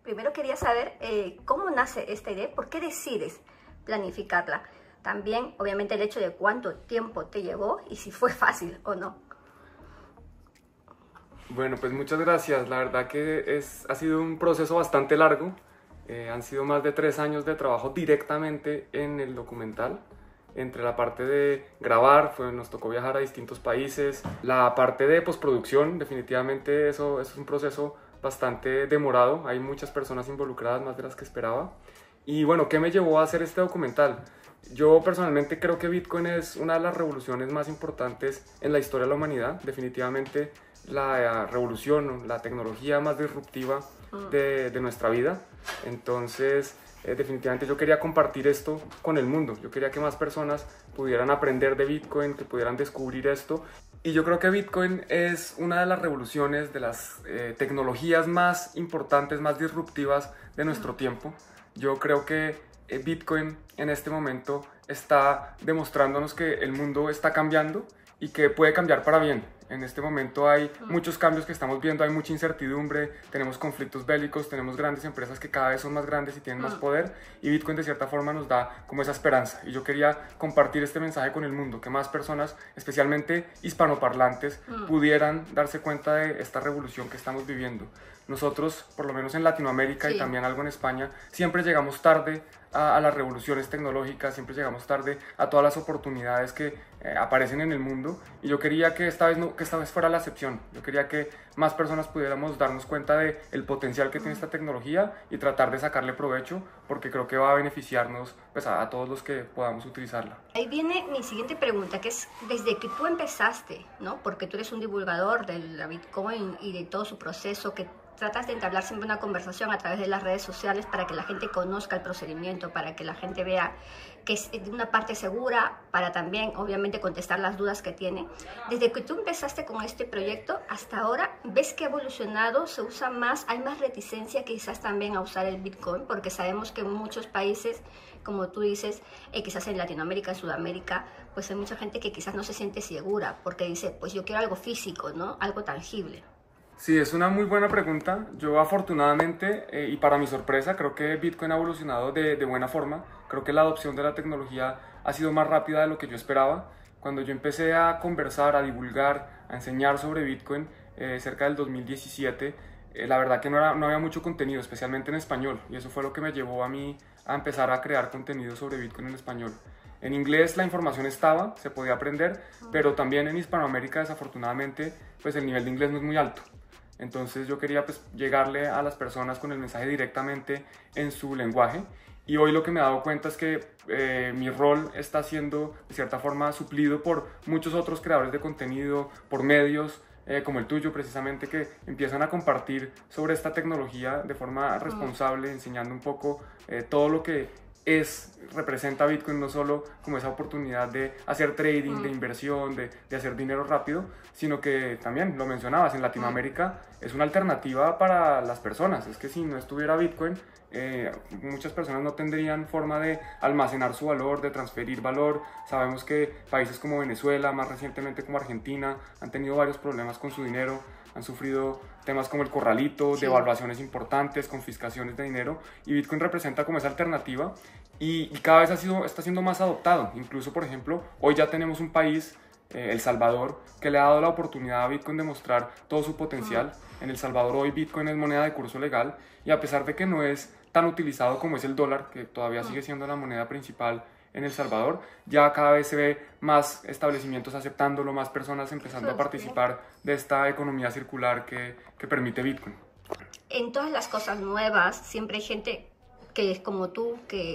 primero quería saber cómo nace esta idea, por qué decides planificarla. También, obviamente, el hecho de cuánto tiempo te llevó y si fue fácil o no. Bueno, pues muchas gracias. La verdad que ha sido un proceso bastante largo. Han sido más de 3 años de trabajo directamente en el documental. Entre la parte de grabar, nos tocó viajar a distintos países. La parte de postproducción, definitivamente eso es un proceso bastante demorado. Hay muchas personas involucradas, más de las que esperaba. Y bueno, ¿qué me llevó a hacer este documental? Yo personalmente creo que Bitcoin es una de las revoluciones más importantes en la historia de la humanidad. Definitivamente la revolución, la tecnología más disruptiva de nuestra vida. Entonces, definitivamente yo quería compartir esto con el mundo. Yo quería que más personas pudieran aprender de Bitcoin, que pudieran descubrir esto. Y yo creo que Bitcoin es una de las revoluciones, de las tecnologías más importantes, más disruptivas de nuestro tiempo. Yo creo que Bitcoin en este momento está demostrándonos que el mundo está cambiando y que puede cambiar para bien. En este momento hay muchos cambios que estamos viendo, hay mucha incertidumbre, tenemos conflictos bélicos, tenemos grandes empresas que cada vez son más grandes y tienen más poder, y Bitcoin de cierta forma nos da como esa esperanza. Y yo quería compartir este mensaje con el mundo, que más personas, especialmente hispanoparlantes, pudieran darse cuenta de esta revolución que estamos viviendo. Nosotros, por lo menos en Latinoamérica y también algo en España, siempre llegamos tarde a las revoluciones tecnológicas, siempre llegamos tarde a todas las oportunidades que aparecen en el mundo, y yo quería que esta vez fuera la excepción. Yo quería que más personas pudiéramos darnos cuenta del potencial que tiene esta tecnología y tratar de sacarle provecho, porque creo que va a beneficiarnos pues, a todos los que podamos utilizarla. Ahí viene mi siguiente pregunta, que es desde que tú empezaste, ¿no? Porque tú eres un divulgador de la Bitcoin y de todo su proceso, que tratas de entablar siempre una conversación a través de las redes sociales para que la gente conozca el procedimiento, para que la gente vea que es de una parte segura, para también, obviamente, contestar las dudas que tiene. Desde que tú empezaste con este proyecto hasta ahora, ¿ves que ha evolucionado? ¿Se usa más? ¿Hay más reticencia quizás también a usar el Bitcoin? Porque sabemos que en muchos países, como tú dices, quizás en Latinoamérica, en Sudamérica, pues hay mucha gente que quizás no se siente segura porque dice, pues yo quiero algo físico, ¿no? Algo tangible. Sí, es una muy buena pregunta. Yo afortunadamente y para mi sorpresa creo que Bitcoin ha evolucionado de buena forma. Creo que la adopción de la tecnología ha sido más rápida de lo que yo esperaba. Cuando yo empecé a conversar, a divulgar, a enseñar sobre Bitcoin cerca del 2017, la verdad que no había mucho contenido, especialmente en español, y eso fue lo que me llevó a mí a empezar a crear contenido sobre Bitcoin en español. En inglés la información estaba, se podía aprender, pero también en Hispanoamérica desafortunadamente pues el nivel de inglés no es muy alto. Entonces yo quería pues llegarle a las personas con el mensaje directamente en su lenguaje, y hoy lo que me he dado cuenta es que mi rol está siendo de cierta forma suplido por muchos otros creadores de contenido, por medios como el tuyo precisamente, que empiezan a compartir sobre esta tecnología de forma responsable, enseñando un poco todo lo que representa Bitcoin, no solo como esa oportunidad de hacer trading, de inversión, de hacer dinero rápido, sino que también, lo mencionabas, en Latinoamérica es una alternativa para las personas. Es que si no estuviera Bitcoin, muchas personas no tendrían forma de almacenar su valor, de transferir valor. Sabemos que países como Venezuela, más recientemente como Argentina, han tenido varios problemas con su dinero, han sufrido temas como el corralito, devaluaciones importantes, confiscaciones de dinero, y Bitcoin representa como esa alternativa, y cada vez está siendo más adoptado. Incluso, por ejemplo, hoy ya tenemos un país, El Salvador, que le ha dado la oportunidad a Bitcoin de mostrar todo su potencial. En El Salvador hoy Bitcoin es moneda de curso legal, y a pesar de que no es tan utilizado como es el dólar, que todavía sigue siendo la moneda principal en El Salvador, ya cada vez se ve más establecimientos aceptándolo, más personas empezando a participar de esta economía circular que permite Bitcoin. En todas las cosas nuevas siempre hay gente que es como tú, que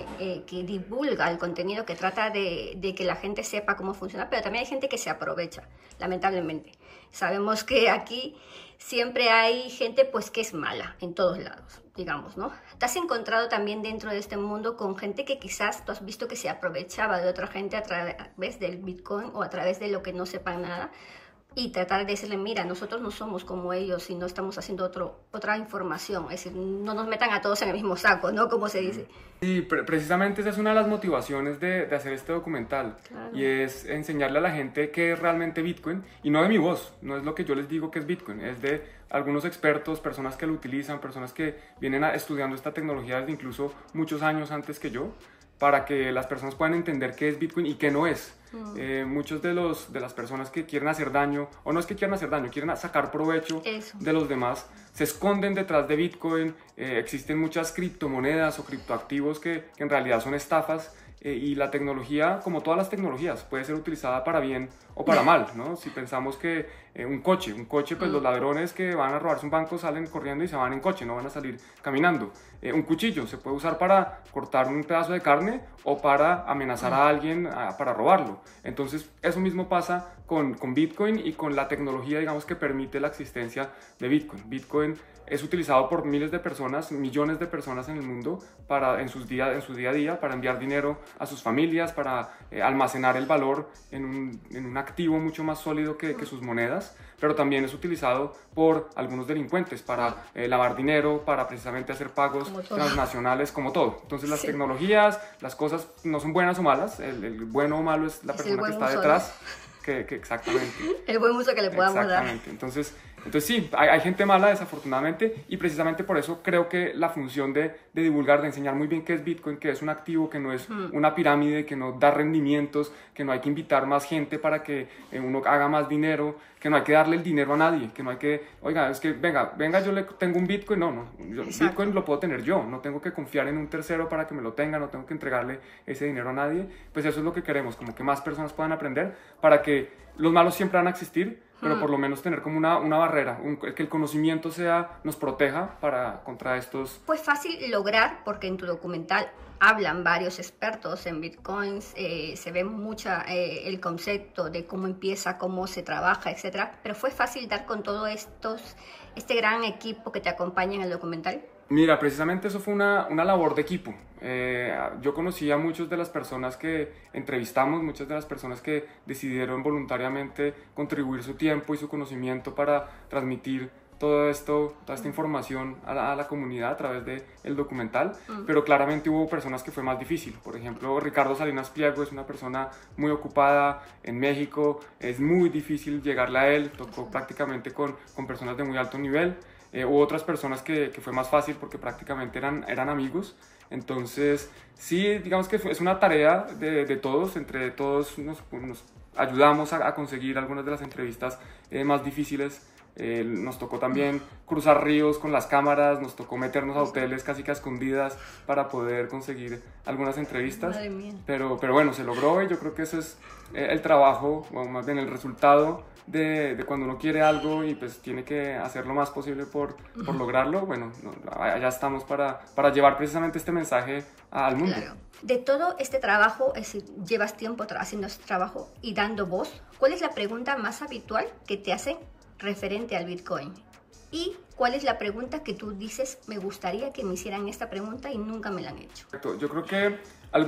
divulga el contenido, que trata de que la gente sepa cómo funciona, pero también hay gente que se aprovecha, lamentablemente. Sabemos que aquí siempre hay gente pues que es mala en todos lados, digamos, ¿no? ¿Te has encontrado también dentro de este mundo con gente que quizás tú has visto que se aprovechaba de otra gente a través del Bitcoin o a través de lo que no sepan nada? y tratar de decirle, mira, nosotros no somos como ellos y no estamos haciendo otra información, es decir, no nos metan a todos en el mismo saco, ¿no? Como se dice. Sí, precisamente esa es una de las motivaciones de hacer este documental, Claro. y es enseñarle a la gente qué es realmente Bitcoin, y no de mi voz, no es lo que yo les digo que es Bitcoin, es de algunos expertos, personas que lo utilizan, personas que vienen estudiando esta tecnología desde incluso muchos años antes que yo, para que las personas puedan entender qué es Bitcoin y qué no es. Muchos de las personas que quieren hacer daño, o no es que quieran hacer daño, quieren sacar provecho Eso. de los demás, se esconden detrás de Bitcoin. Existen muchas criptomonedas o criptoactivos que en realidad son estafas, y la tecnología, como todas las tecnologías, puede ser utilizada para bien o para mal, ¿no? Si pensamos que un coche, pues los ladrones que van a robarse un banco salen corriendo y se van en coche, no van a salir caminando. Un cuchillo se puede usar para cortar un pedazo de carne o para amenazar a alguien para robarlo. Entonces, eso mismo pasa con Bitcoin y con la tecnología, digamos, que permite la existencia de Bitcoin. Bitcoin es utilizado por miles de personas, millones de personas en el mundo en su día a día, para enviar dinero a sus familias, para almacenar el valor en un activo mucho más sólido que sus monedas, pero también es utilizado por algunos delincuentes para lavar dinero, para precisamente hacer pagos transnacionales, como todo. Entonces las tecnologías, las cosas no son buenas o malas, el bueno o malo es la persona que está detrás. Exactamente. El buen uso que le podamos dar. Exactamente. Entonces sí, hay gente mala, desafortunadamente, y precisamente por eso creo que la función de divulgar, de enseñar muy bien qué es Bitcoin, que es un activo, que no es una pirámide, que no da rendimientos, que no hay que invitar más gente para que uno haga más dinero, que no hay que darle el dinero a nadie, que no hay que, oiga, es que venga, yo le tengo un Bitcoin, Bitcoin lo puedo tener yo, no tengo que confiar en un tercero para que me lo tenga, no tengo que entregarle ese dinero a nadie. Pues eso es lo que queremos, como que más personas puedan aprender, para que los malos siempre van a existir, pero por lo menos tener como una barrera, que el conocimiento nos proteja contra estos. Pues fácil lograr, porque en tu documental hablan varios expertos en bitcoins, se ve mucha el concepto de cómo empieza, cómo se trabaja, etcétera. Pero fue fácil dar con todo este gran equipo que te acompaña en el documental. Mira, precisamente eso fue una labor de equipo. Yo conocí a muchas de las personas que entrevistamos, muchas de las personas que decidieron voluntariamente contribuir su tiempo y su conocimiento para transmitir todo esto, toda esta información a la comunidad a través del documental, pero claramente hubo personas que fue más difícil. Por ejemplo, Ricardo Salinas Pliego es una persona muy ocupada en México, es muy difícil llegarle a él, tocó prácticamente con personas de muy alto nivel. Hubo otras personas que fue más fácil porque prácticamente eran amigos. Entonces, sí, digamos que es una tarea de todos, entre todos nos ayudamos a conseguir algunas de las entrevistas más difíciles. Nos tocó también cruzar ríos con las cámaras, nos tocó meternos a hoteles casi que a escondidas para poder conseguir algunas entrevistas. Pero bueno, se logró, y yo creo que ese es el trabajo, o más bien el resultado de cuando uno quiere algo y pues tiene que hacer lo más posible por lograrlo. Bueno, allá estamos para llevar precisamente este mensaje al mundo. Claro. De todo este trabajo, es decir, llevas tiempo haciendo este trabajo y dando voz, ¿cuál es la pregunta más habitual que te hacen referente al Bitcoin? ¿Y cuál es la pregunta que tú dices, me gustaría que me hicieran esta pregunta y nunca me la han hecho? Yo creo que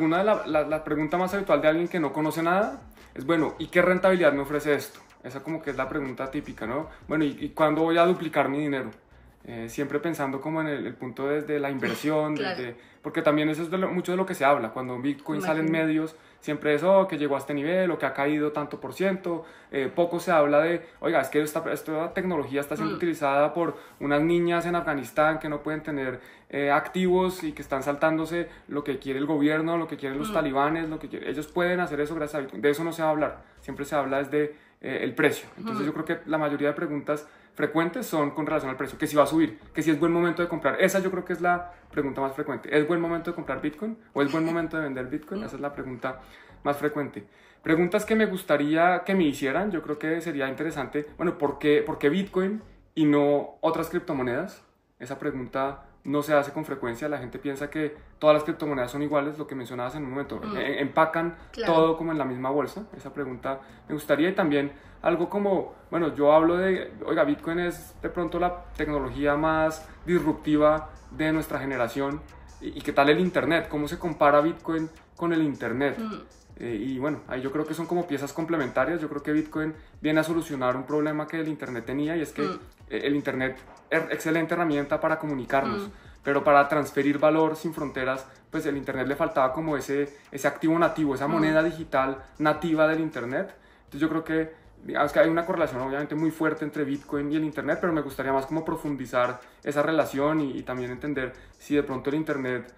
la pregunta más habitual de alguien que no conoce nada es, bueno, ¿y qué rentabilidad me ofrece esto? Esa como que es la pregunta típica, ¿no? Bueno, ¿y cuándo voy a duplicar mi dinero? Siempre pensando como en el punto de la inversión, claro. Porque también eso es mucho de lo que se habla. Cuando Bitcoin sale en medios, siempre es que llegó a este nivel o que ha caído tanto por ciento. Poco se habla de, oiga, es que esta tecnología está siendo utilizada por unas niñas en Afganistán que no pueden tener activos y que están saltándose lo que quiere el gobierno, lo que quieren los talibanes, ellos pueden hacer eso gracias a Bitcoin. De eso no se va a hablar. Siempre se habla desde el precio. Entonces yo creo que la mayoría de preguntas frecuentes son con relación al precio, que si va a subir, que si es buen momento de comprar. Esa yo creo que es la pregunta más frecuente. ¿Es buen momento de comprar Bitcoin o es buen momento de vender Bitcoin? Esa es la pregunta más frecuente. Preguntas que me gustaría que me hicieran, yo creo que sería interesante, bueno, ¿por qué Bitcoin y no otras criptomonedas? Esa pregunta no se hace con frecuencia. La gente piensa que todas las criptomonedas son iguales, lo que mencionabas en un momento. Empacan todo como en la misma bolsa. Esa pregunta me gustaría. Y también algo como, bueno, yo hablo de, oiga, Bitcoin es de pronto la tecnología más disruptiva de nuestra generación. ¿Y qué tal el Internet? ¿Cómo se compara Bitcoin con el Internet? Y bueno, ahí yo creo que son como piezas complementarias. Yo creo que Bitcoin viene a solucionar un problema que el Internet tenía, y es que el Internet es excelente herramienta para comunicarnos, pero para transferir valor sin fronteras, pues el Internet le faltaba como ese activo nativo, esa moneda digital nativa del Internet. Entonces yo creo que, digamos que hay una correlación obviamente muy fuerte entre Bitcoin y el Internet, pero me gustaría más como profundizar esa relación y también entender si de pronto el Internet,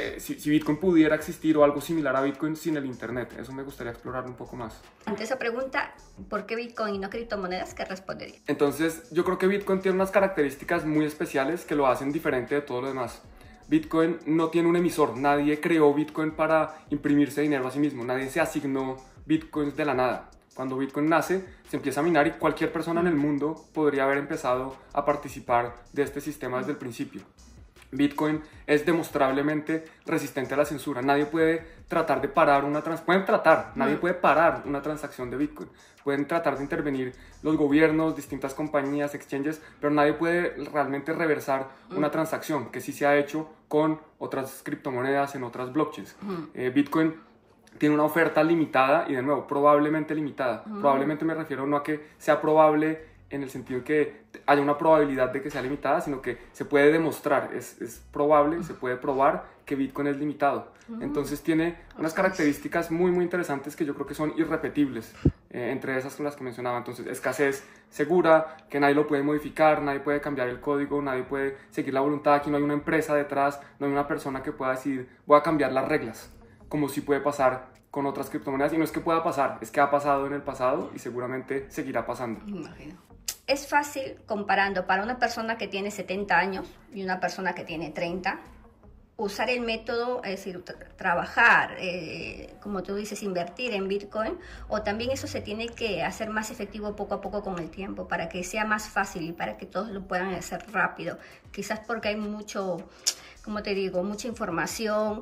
si Bitcoin pudiera existir o algo similar a Bitcoin sin el Internet. Eso me gustaría explorar un poco más. Ante esa pregunta, ¿por qué Bitcoin y no criptomonedas? ¿Qué respondería? Entonces yo creo que Bitcoin tiene unas características muy especiales que lo hacen diferente de todo lo demás. Bitcoin no tiene un emisor. Nadie creó Bitcoin para imprimirse dinero a sí mismo. Nadie se asignó Bitcoins de la nada. Cuando Bitcoin nace, se empieza a minar y cualquier persona en el mundo podría haber empezado a participar de este sistema desde el principio. Bitcoin es demostrablemente resistente a la censura. Nadie puede tratar de parar una nadie puede parar una transacción de Bitcoin. Pueden tratar de intervenir los gobiernos, distintas compañías, exchanges, pero nadie puede realmente reversar una transacción, que sí se ha hecho con otras criptomonedas en otras blockchains. Bitcoin tiene una oferta limitada y, de nuevo, probablemente limitada. Probablemente me refiero no a que sea probable en el sentido que haya una probabilidad de que sea limitada, sino que se puede demostrar, es probable, se puede probar que Bitcoin es limitado. Entonces tiene unas características muy interesantes que yo creo que son irrepetibles, entre esas son las que mencionaba. Entonces, escasez segura, que nadie lo puede modificar, nadie puede cambiar el código, nadie puede seguir la voluntad. Aquí no hay una empresa detrás, no hay una persona que pueda decir voy a cambiar las reglas, como sí puede pasar con otras criptomonedas. Y no es que pueda pasar, es que ha pasado en el pasado y seguramente seguirá pasando. Imagino. Es fácil comparando para una persona que tiene 70 años y una persona que tiene 30, usar el método, es decir, trabajar, como tú dices, invertir en Bitcoin, o también eso se tiene que hacer más efectivo poco a poco con el tiempo para que sea más fácil y para que todos lo puedan hacer rápido. Quizás porque hay mucho, como te digo, mucha información,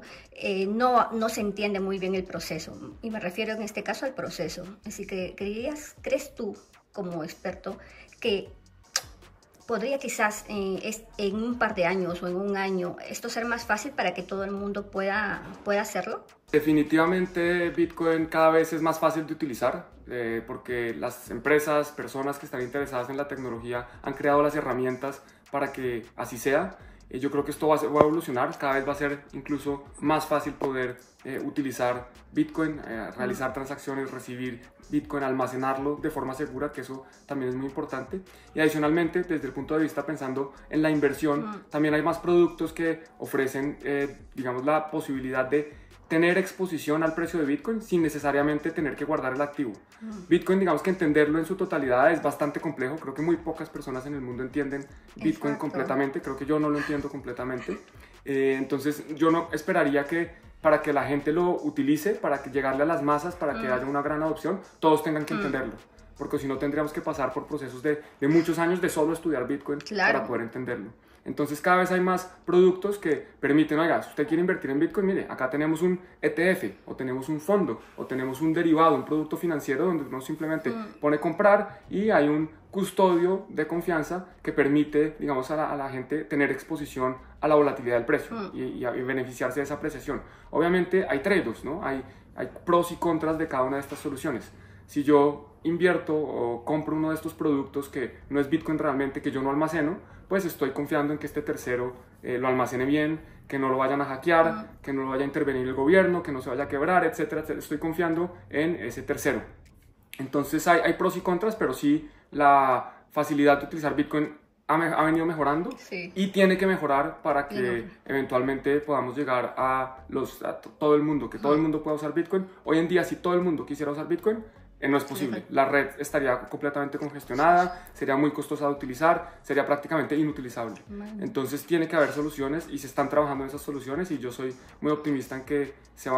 no se entiende muy bien el proceso. Y me refiero en este caso al proceso. Así que, ¿crees tú, como experto, que podría quizás en un par de años o en un año esto ser más fácil para que todo el mundo pueda hacerlo? Definitivamente Bitcoin cada vez es más fácil de utilizar, porque las empresas, personas que están interesadas en la tecnología han creado las herramientas para que así sea. Yo creo que esto va a evolucionar, cada vez va a ser incluso más fácil poder utilizar Bitcoin, realizar transacciones, recibir Bitcoin, almacenarlo de forma segura, que eso también es muy importante. Y adicionalmente, desde el punto de vista pensando en la inversión, también hay más productos que ofrecen, digamos, la posibilidad de tener exposición al precio de Bitcoin sin necesariamente tener que guardar el activo. Bitcoin, digamos que entenderlo en su totalidad es bastante complejo. Creo que muy pocas personas en el mundo entienden Bitcoin completamente. Creo que yo no lo entiendo completamente. Entonces yo no esperaría que para que la gente lo utilice, para que llegarle a las masas, para que haya una gran adopción, todos tengan que entenderlo. Porque si no tendríamos que pasar por procesos de muchos años de solo estudiar Bitcoin para poder entenderlo. Entonces cada vez hay más productos que permiten, oiga, si usted quiere invertir en Bitcoin, mire, acá tenemos un ETF, o tenemos un fondo, o tenemos un derivado, un producto financiero donde uno simplemente pone comprar y hay un custodio de confianza que permite, digamos, a la gente tener exposición a la volatilidad del precio y beneficiarse de esa apreciación. Obviamente hay trade-offs, ¿no? Hay pros y contras de cada una de estas soluciones. Si yo invierto o compro uno de estos productos que no es Bitcoin realmente, que yo no almaceno, pues estoy confiando en que este tercero lo almacene bien, que no lo vayan a hackear, que no lo vaya a intervenir el gobierno, que no se vaya a quebrar, etcétera, etcétera. Estoy confiando en ese tercero. Entonces hay pros y contras, pero sí la facilidad de utilizar Bitcoin ha venido mejorando y tiene que mejorar para que eventualmente podamos llegar a todo el mundo, que todo el mundo pueda usar Bitcoin. Hoy en día, si todo el mundo quisiera usar Bitcoin, no es posible. La red estaría completamente congestionada, sería muy costosa de utilizar, sería prácticamente inutilizable. Entonces tiene que haber soluciones y se están trabajando en esas soluciones, y yo soy muy optimista en que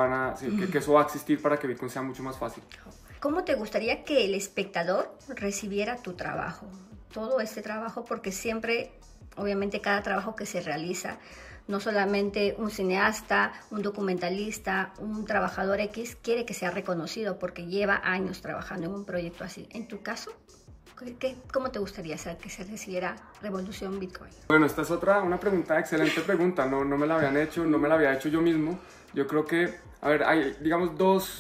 que eso va a existir para que Bitcoin sea mucho más fácil. ¿Cómo te gustaría que el espectador recibiera tu trabajo? Todo este trabajo, porque siempre, obviamente, cada trabajo que se realiza, no solamente un cineasta, un documentalista, un trabajador X quiere que sea reconocido porque lleva años trabajando en un proyecto así. En tu caso, ¿cómo te gustaría hacer que se recibiera Revolución Bitcoin? Bueno, esta es una pregunta, excelente pregunta. No me la habían hecho, no me la había hecho yo mismo. Yo creo que, a ver, hay, digamos, dos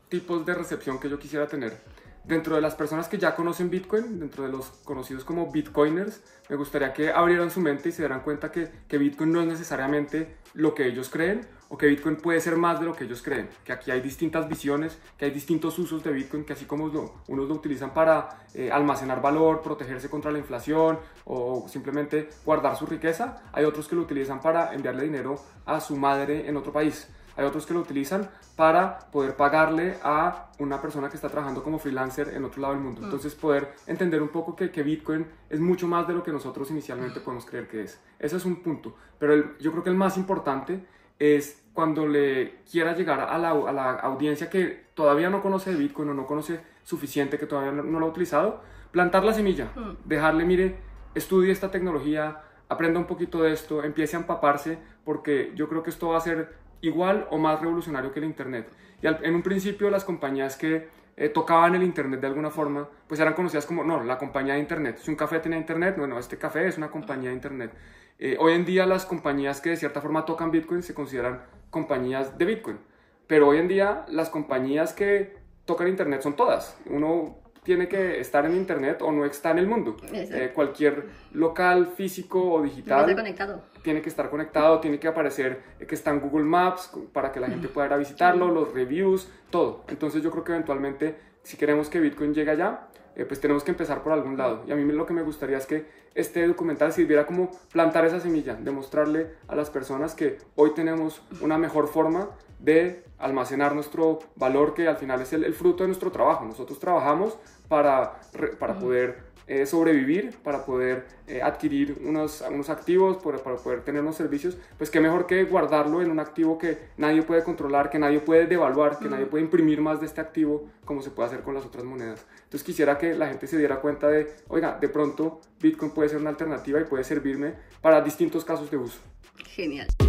tipos de recepción que yo quisiera tener. Dentro de las personas que ya conocen Bitcoin, dentro de los conocidos como Bitcoiners, me gustaría que abrieran su mente y se dieran cuenta que Bitcoin no es necesariamente lo que ellos creen, o que Bitcoin puede ser más de lo que ellos creen, que aquí hay distintas visiones, que hay distintos usos de Bitcoin, que así como unos lo utilizan para almacenar valor, protegerse contra la inflación o simplemente guardar su riqueza, hay otros que lo utilizan para enviarle dinero a su madre en otro país. Hay otros que lo utilizan para poder pagarle a una persona que está trabajando como freelancer en otro lado del mundo. Entonces poder entender un poco que Bitcoin es mucho más de lo que nosotros inicialmente podemos creer que es. Ese es un punto. Pero yo creo que el más importante es cuando le quiera llegar a la audiencia que todavía no conoce de Bitcoin o no conoce suficiente, que todavía no lo ha utilizado, plantar la semilla, dejarle, mire, estudie esta tecnología, aprenda un poquito de esto, empiece a empaparse, porque yo creo que esto va a ser igual o más revolucionario que el Internet. Y en un principio las compañías que tocaban el Internet de alguna forma, pues eran conocidas como, no, la compañía de Internet. Si un café tiene Internet, bueno, este café es una compañía de Internet. Hoy en día las compañías que de cierta forma tocan Bitcoin se consideran compañías de Bitcoin. Pero hoy en día las compañías que tocan Internet son todas. Uno tiene que estar en Internet o no está en el mundo. Cualquier local, físico o digital tiene que estar conectado, tiene que aparecer que está en Google Maps para que la gente pueda ir a visitarlo, los reviews, todo. Entonces yo creo que eventualmente, si queremos que Bitcoin llegue allá, pues tenemos que empezar por algún lado. Y a mí lo que me gustaría es que este documental sirviera como plantar esa semilla, demostrarle a las personas que hoy tenemos una mejor forma de almacenar nuestro valor, que al final es el fruto de nuestro trabajo. Nosotros trabajamos para poder sobrevivir, para poder adquirir unos activos, para poder tener unos servicios. Pues qué mejor que guardarlo en un activo que nadie puede controlar, que nadie puede devaluar, que nadie puede imprimir más de este activo como se puede hacer con las otras monedas. Entonces quisiera que la gente se diera cuenta de, oiga, de pronto Bitcoin puede ser una alternativa y puede servirme para distintos casos de uso. Genial.